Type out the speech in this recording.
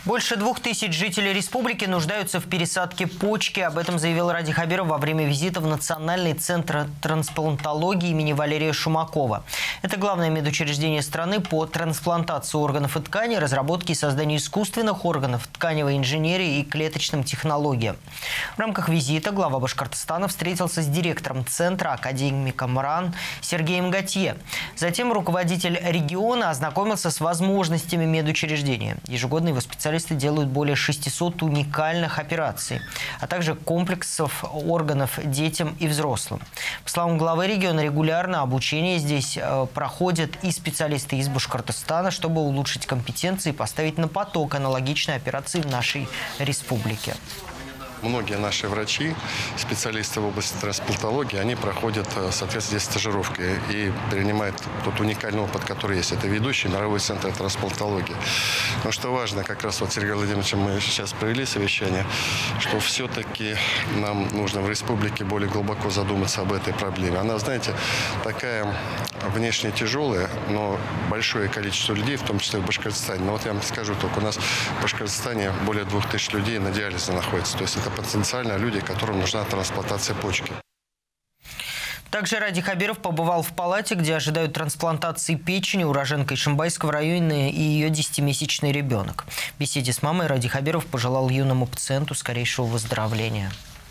Больше 2000 жителей республики нуждаются в пересадке почки. Об этом заявил Ради Хабиров во время визита в Национальный центр трансплантологии имени Валерия Шумакова. Это главное медучреждение страны по трансплантации органов и тканей, разработке и созданию искусственных органов, тканевой инженерии и клеточным технологиям. В рамках визита глава Башкортостана встретился с директором центра, академиком РАН Сергеем Готье. Затем руководитель региона ознакомился с возможностями медучреждения. Ежегодно его специалисты делают более 600 уникальных операций, а также комплексов органов детям и взрослым. По словам главы региона, регулярно обучение здесь проходят и специалисты из Башкортостана, чтобы улучшить компетенции и поставить на поток аналогичные операции в нашей республике. Многие наши врачи, специалисты в области трансплантологии, они проходят, соответственно, здесь стажировки и перенимают тот уникальный опыт, который есть. Это ведущий мировой центр трансплантологии. Но что важно, как раз вот с Сергеем Владимировичем мы сейчас провели совещание, что все-таки нам нужно в республике более глубоко задуматься об этой проблеме. Она, знаете, такая внешне тяжелая, но большое количество людей, в том числе в Башкортостане. Но вот я вам скажу только, у нас в Башкортостане более 2000 людей на диализе находится. То есть это потенциально люди, которым нужна трансплантация почки. Также Ради Хабиров побывал в палате, где ожидают трансплантации печени уроженка Ишимбайского района и ее 10-месячный ребенок. В беседе с мамой Ради Хабиров пожелал юному пациенту скорейшего выздоровления.